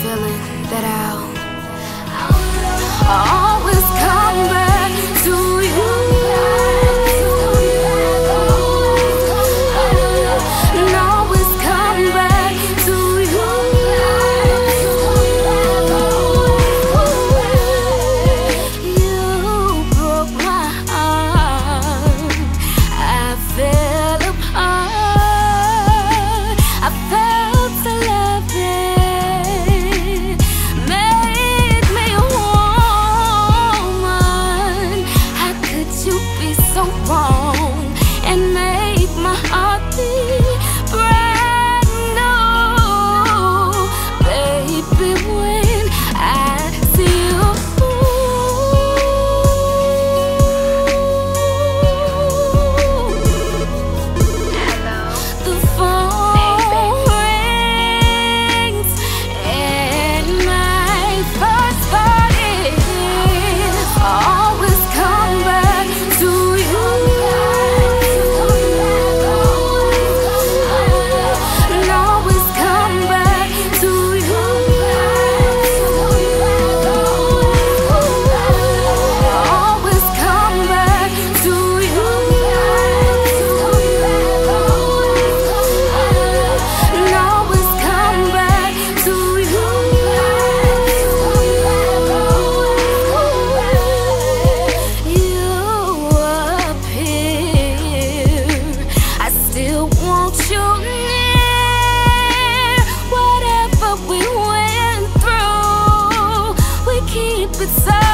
feeling that I'll always come back to you. And always come back to you. You broke my heart. I fell apart. I felt to love it. Make me a woman. How could you be so wrong and make my heart beat brand new? Baby, when I see you, the phone rings and my first thought is always come back to you. And always come back to you. Always come back to you. And always come back to you. You appear, I still want you near. Whatever we went through, we keep it so